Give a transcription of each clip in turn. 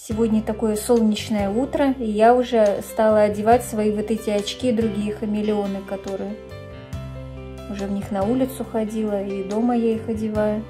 Сегодня такое солнечное утро, и я уже стала одевать свои вот эти очки, другие хамелеоны, которые уже в них на улицу ходила, и дома я их одеваю.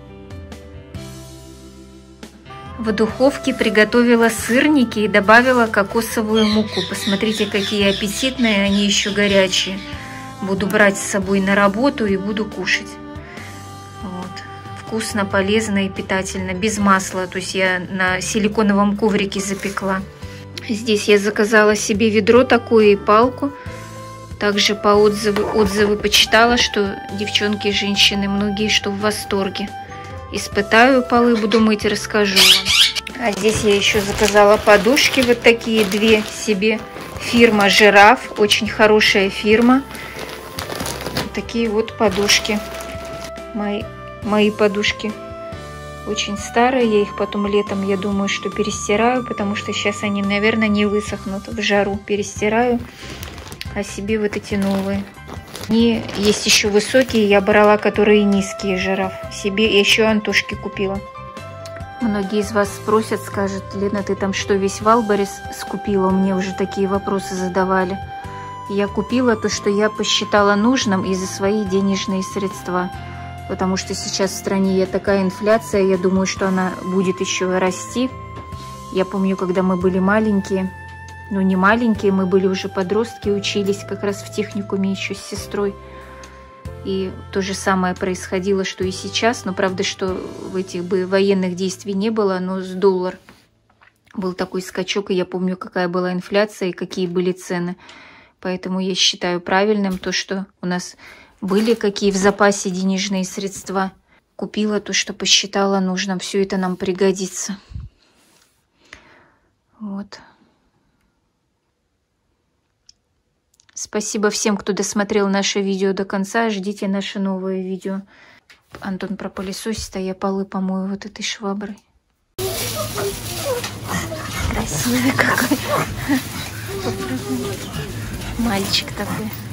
В духовке приготовила сырники и добавила кокосовую муку. Посмотрите, какие аппетитные, они еще горячие. Буду брать с собой на работу и буду кушать. Вот. Вкусно, полезно и питательно, без масла. То есть я на силиконовом коврике запекла. Здесь я заказала себе ведро такое и палку. Также по отзывы почитала, что девчонки, женщины, многие, что в восторге. Испытаю полы, буду мыть, расскажу вам. А здесь я еще заказала подушки вот такие, две себе. Фирма Жираф, очень хорошая фирма. Такие вот подушки. Мои подушки очень старые. Я их потом летом, я думаю, что перестираю, потому что сейчас они, наверное, не высохнут. В жару перестираю. А себе вот эти новые. И есть еще высокие, я брала, которые низкие, Жираф. Себе еще Антошки купила. Многие из вас спросят, скажут: Лена, ты там что, весь Валберес скупила? Мне уже такие вопросы задавали. Я купила то, что я посчитала нужным, и за свои денежные средства. Потому что сейчас в стране такая инфляция, я думаю, что она будет еще расти. Я помню, когда мы были маленькие, ну не маленькие, мы были уже подростки, учились как раз в техникуме еще с сестрой. И то же самое происходило, что и сейчас. Но правда, что в этих бы военных действий не было, но с доллар был такой скачок, и я помню, какая была инфляция и какие были цены. Поэтому я считаю правильным то, что у нас были какие в запасе денежные средства. Купила то, что посчитала нужным. Все это нам пригодится. Вот. Спасибо всем, кто досмотрел наше видео до конца. Ждите наше новое видео. Антон пропылесосит, а я полы помою вот этой шваброй. Красивый какой. Мальчик такой.